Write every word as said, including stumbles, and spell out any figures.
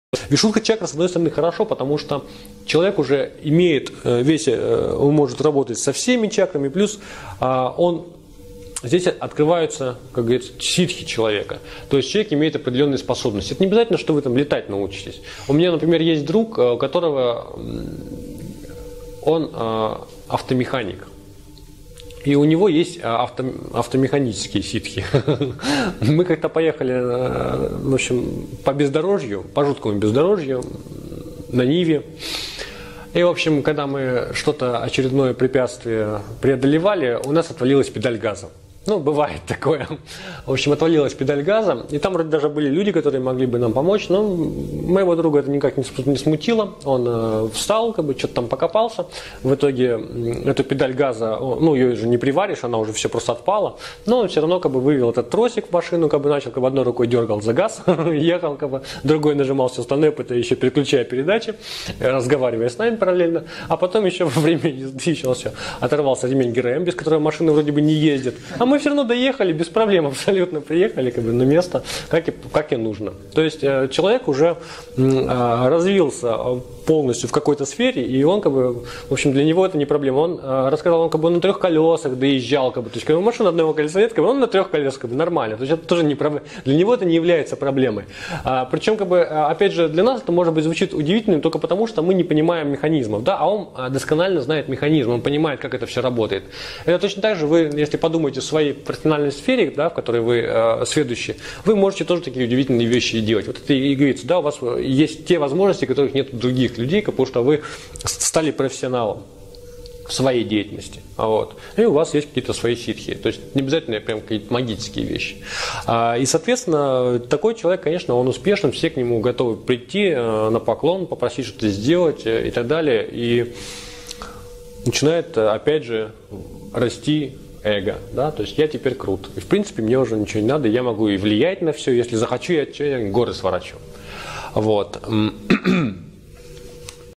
Вишудха чакра, с одной стороны, хорошо, потому что человек уже имеет весь, он может работать со всеми чакрами, плюс он, здесь открываются, как говорится, ситхи человека. То есть человек имеет определенные способности. Это не обязательно, что вы там летать научитесь. У меня, например, есть друг, у которого он автомеханик. И у него есть авто, автомеханические ситхи. Мы как-то поехали, в общем, по бездорожью, по жуткому бездорожью, на Ниве. И, в общем, когда мы что-то, очередное препятствие преодолевали, у нас отвалилась педаль газа. Ну, бывает такое. В общем, отвалилась педаль газа. И там вроде даже были люди, которые могли бы нам помочь. Но моего друга это никак не смутило. Он э, встал, как бы, что-то там покопался. В итоге эту педаль газа, ну, ее уже не приваришь, она уже все просто отпала. Но он все равно, как бы, вывел этот тросик в машину, как бы, начал, как бы, одной рукой дергал за газ, ехал, как бы, другой нажимал все остальное, потом еще переключая передачи, разговаривая с нами параллельно. А потом еще во время езды еще все. Оторвался ремень ГРМ, без которого машина вроде бы не ездит. А мы все равно доехали, без проблем абсолютно приехали, как бы, на место, как и, как и нужно. То есть э, человек уже э, развился полностью в какой-то сфере, и он, как бы, в общем, для него это не проблема. Он э, рассказал, он, как бы, на трех колесах доезжал, как бы, то есть, когда машина одного колеса нет, как бы, он на трех колесах, как бы, нормально. То есть это тоже не проблема. Для него это не является проблемой. А, причем, как бы, опять же, для нас это, может быть, звучит удивительным только потому, что мы не понимаем механизмов, да, а он досконально знает механизм, он понимает, как это все работает. Это точно так же вы, если подумаете о своей профессиональной сфере, да, в которой вы э, сведущие, вы можете тоже такие удивительные вещи делать. Вот это и говорится, да, у вас есть те возможности, которых нет у других людей, потому что вы стали профессионалом в своей деятельности. Вот. И у вас есть какие-то свои ситхи. То есть не обязательно прям какие-то магические вещи. А, и, соответственно, такой человек, конечно, он успешен, все к нему готовы прийти э, на поклон, попросить что-то сделать э, и так далее. И начинает, опять же, расти эго, да, то есть я теперь крут. И в принципе мне уже ничего не надо, я могу и влиять на все, если захочу, я, я горы сворачу. Вот.